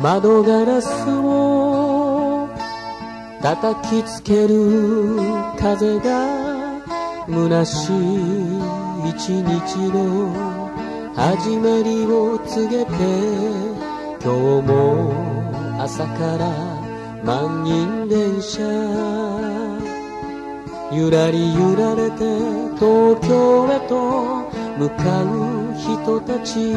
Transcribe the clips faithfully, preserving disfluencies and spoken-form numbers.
窓ガラスを叩きつける風が虚しい一日の始まりを告げて、今日も朝から満員電車、ゆらり揺られて東京へと向かう人たち、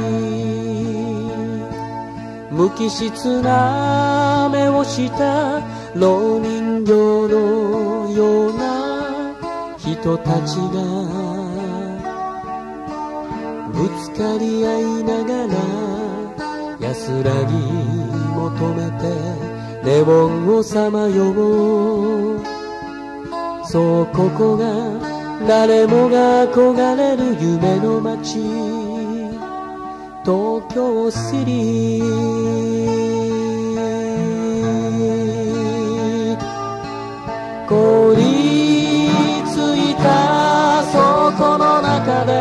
無機質な目をした老人形のような人たちがぶつかり合いながら安らぎ求めてネオンをさまよう。そう、ここが誰もが憧れる夢の街、東京シリー。凍りついた倉庫の中で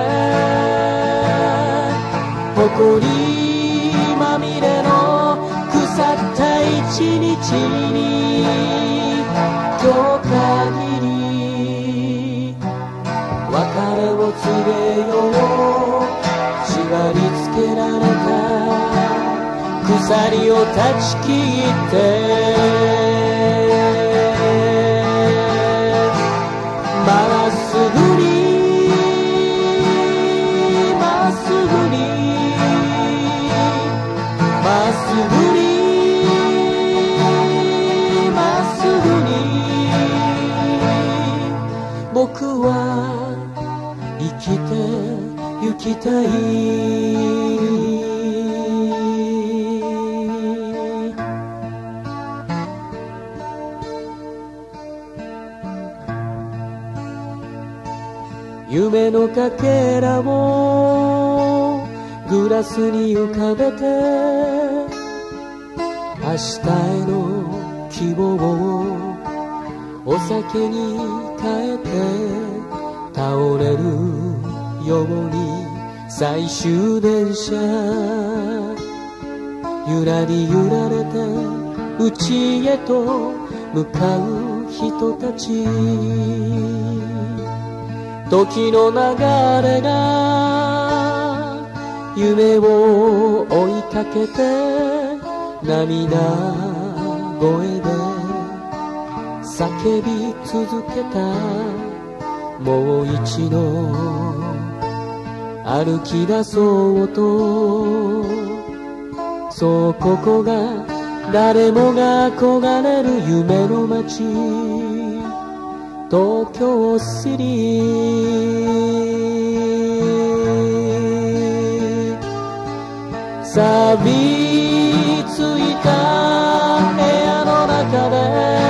埃まみれの腐った一日に、今日限り別れを告げよう。縛り付けられた鎖を断ち切ってまっすぐにまっすぐにまっすぐにまっすぐに、僕は生きてゆきたい。夢のかけらをグラスに浮かべて、明日への希望をお酒に変えて、倒れるように最終電車、ゆらり揺られて家へと向かう人たち、時の流れが夢を追いかけて、涙声で叫び続けた。もう一度歩き出そうと、そう、ここが誰もが憧れる夢の街、東京シリー。錆びついた部屋の中で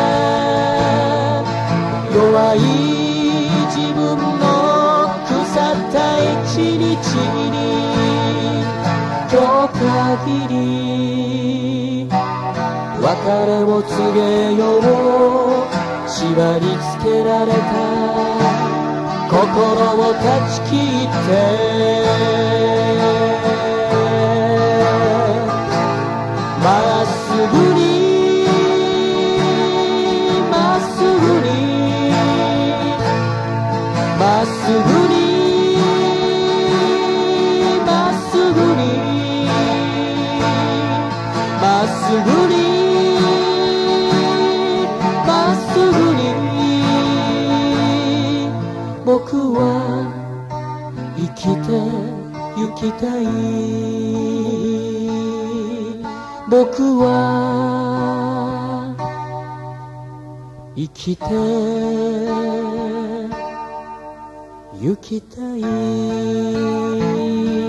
弱い自分の腐った一日に、今日限り別れを告げよう。縛り付けられた心を断ち切ってまっすぐにまっすぐにまっすぐにまっすぐにまっすぐに僕は生きてゆきたい。僕は生きてゆきたい。